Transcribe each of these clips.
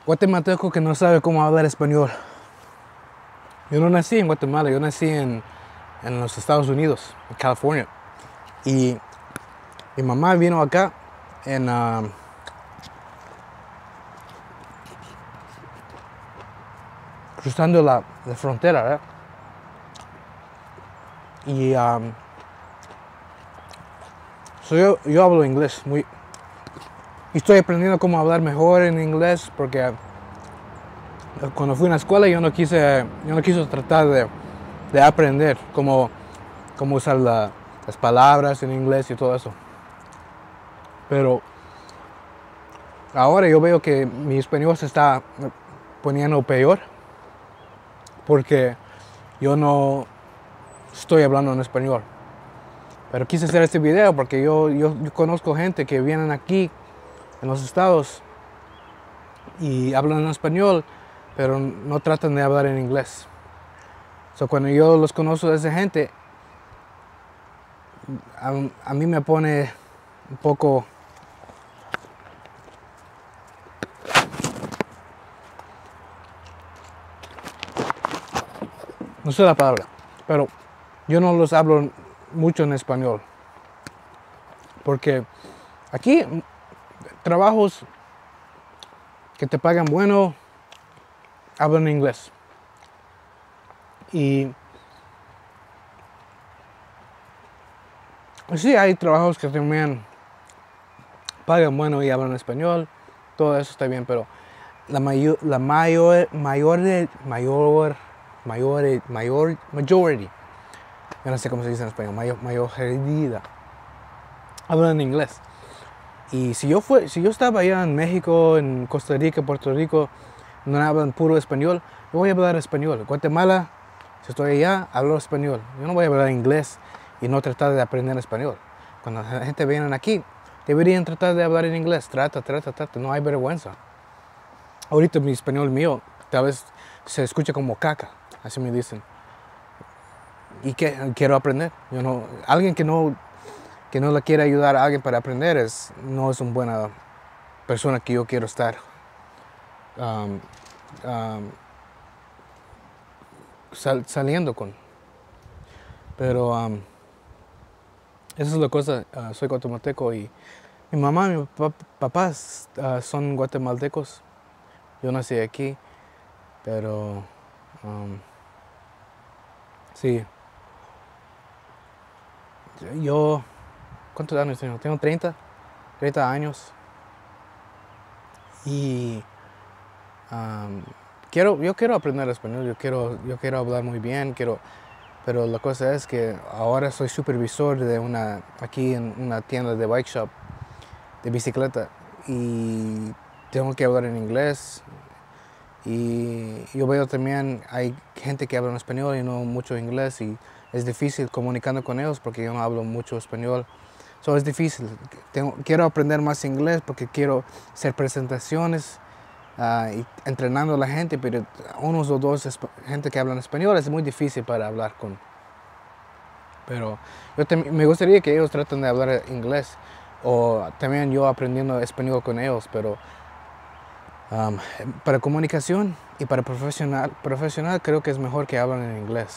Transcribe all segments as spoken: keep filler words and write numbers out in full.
Guatemalteco que no sabe cómo hablar español. Yo no nací en Guatemala, yo nací en, en los Estados Unidos, en California. Y mi mamá vino acá en, uh, cruzando la, la frontera, ¿verdad? Y um, so yo, yo hablo inglés muy, y estoy aprendiendo cómo hablar mejor en inglés porque cuando fui a la escuela yo no quise, yo no quise tratar de, de aprender cómo, cómo usar la, las palabras en inglés y todo eso. Pero ahora yo veo que mi español se está poniendo peor porque yo no estoy hablando en español. Pero quise hacer este video porque yo, yo, yo conozco gente que vienen aquí en los estados y hablan en español, pero no tratan de hablar en inglés. So, cuando yo los conozco de esa gente, a, a mí me pone un poco... No sé la palabra, pero yo no los hablo mucho en español. Porque aquí trabajos que te pagan bueno, hablan inglés. Y sí, hay trabajos que también pagan bueno y hablan español. Todo eso está bien, pero la mayor, la mayor, mayor, mayor, mayor, mayor, majority, yo no sé cómo se dice en español, mayor, mayoría, hablan inglés. Y si yo fue, si yo estaba allá en México, en Costa Rica, Puerto Rico, no hablan puro español, yo voy a hablar español. Guatemala, si estoy allá, hablo español. Yo no voy a hablar inglés y no tratar de aprender español. Cuando la gente viene aquí, deberían tratar de hablar en inglés. Trata, trata, trata. No hay vergüenza. Ahorita mi español mío, tal vez se escucha como caca, así me dicen. ¿Y qué? Quiero aprender. Yo no, alguien que no, que no le quiere ayudar a alguien para aprender es, no es una buena persona que yo quiero estar. Um, um, sal, saliendo con. Pero um, esa es la cosa. Uh, soy guatemalteco y mi mamá y mi papá, papás uh, son guatemaltecos. Yo nací aquí, pero um, sí. Yo, ¿cuántos años tengo? Tengo treinta, treinta años. Y um, quiero, yo quiero aprender español, yo quiero, yo quiero hablar muy bien, quiero, pero la cosa es que ahora soy supervisor de una, aquí en una tienda de bike shop, de bicicleta, y tengo que hablar en inglés. Y yo veo también, hay gente que habla en español y no mucho inglés, y es difícil comunicando con ellos porque yo no hablo mucho español. So, es difícil. Tengo, quiero aprender más inglés porque quiero hacer presentaciones uh, y entrenando a la gente, pero unos o dos gente que hablan español es muy difícil para hablar con. Pero yo te, me gustaría que ellos traten de hablar inglés o también yo aprendiendo español con ellos, pero um, para comunicación y para profesional, profesional creo que es mejor que hablen en inglés.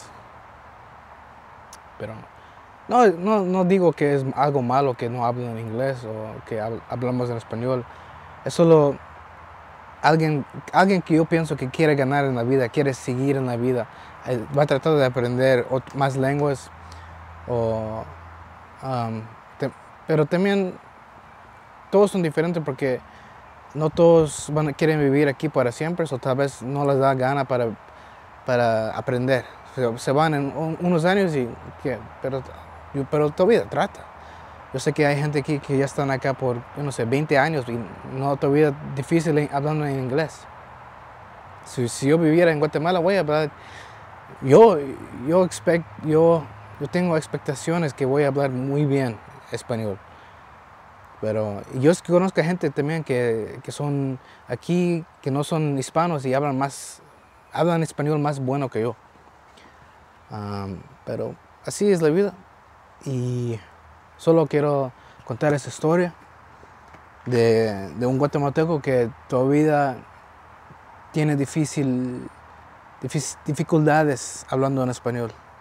Pero no, no, no digo que es algo malo que no hablen en inglés o que hablamos en español. Es solo alguien, alguien que yo pienso que quiere ganar en la vida, quiere seguir en la vida, va a tratar de aprender más lenguas. O, um, te, pero también todos son diferentes porque no todos van, quieren vivir aquí para siempre, o tal vez no les da gana para, para aprender. Se, se van en un, unos años y ¿qué? Pero pero todavía trata. Yo sé que hay gente aquí que ya están acá por, yo no sé, veinte años y no todavía difícil hablando en inglés. Si, si yo viviera en Guatemala, voy a hablar, yo, yo, expect, yo, yo tengo expectaciones que voy a hablar muy bien español. Pero yo conozco gente también que, que son aquí, que no son hispanos y hablan más, hablan español más bueno que yo. Um, pero así es la vida. Y solo quiero contar esa historia de, de un guatemalteco que todavía tiene difícil, difícil- dificultades hablando en español.